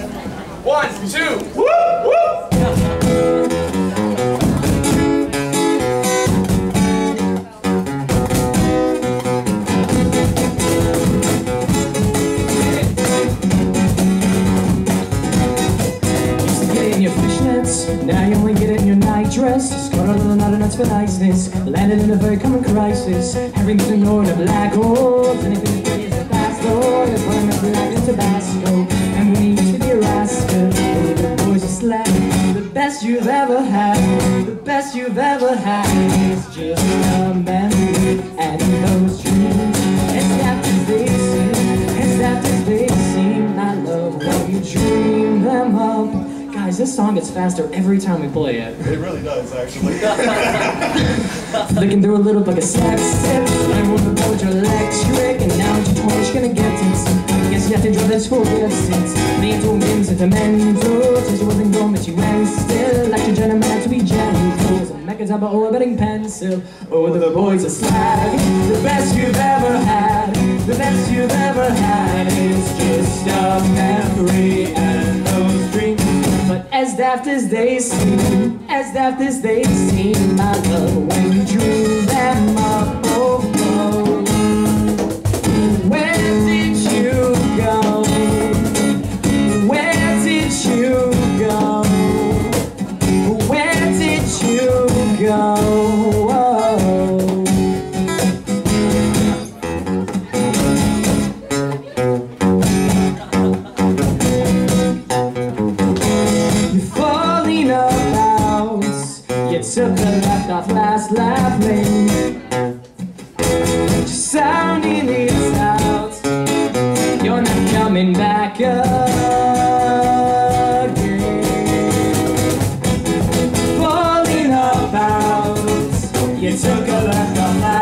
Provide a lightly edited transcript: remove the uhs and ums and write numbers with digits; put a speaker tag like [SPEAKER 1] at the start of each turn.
[SPEAKER 1] 1, 2, woo, woo!
[SPEAKER 2] Now you only get it in your night dress. Just got a little nut of nuts for niceness. Landed in a very common crisis. Having to know the black holes. Anything that is a fast door. They're putting up black in Tabasco. And when he used to be a rascal, oh, the boys are slack. The best you've ever had. The best you've ever had is just a memory and those dreams. It's daft as they seem. It's daft as they seem. I love when you dream them up. Guys, this song gets faster every time we play it.
[SPEAKER 3] It really does, actually.
[SPEAKER 2] Flicking through a little like a sex tip. I'm with the board, you're electric. And now you're 20, she's gonna get it. I guess you have to drive this for a bit of sense. Mental games sentimental. Says you wasn't going, but you went still. Like your gentleman to be gentle. Some mecha type of orbiting pencil. Oh, the boys are slag. The best you've ever had. The best you've ever had is just a memory and those dreams. But as daft as they seem, as daft as they seem, I love when you dream them up. Oh, oh. Where did you go? Where did you go? Where did you go? Oh. You took the left off last laugh lane. Just sounding these out. You're not coming back again. Falling apart. You took a left off last